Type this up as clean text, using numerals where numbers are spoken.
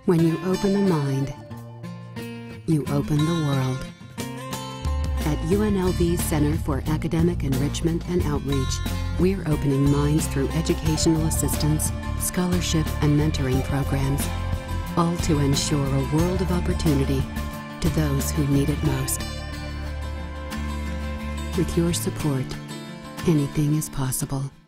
When you open the mind, you open the world. At UNLV's Center for Academic Enrichment and Outreach, we're opening minds through educational assistance, scholarship, and mentoring programs, all to ensure a world of opportunity to those who need it most. With your support, anything is possible.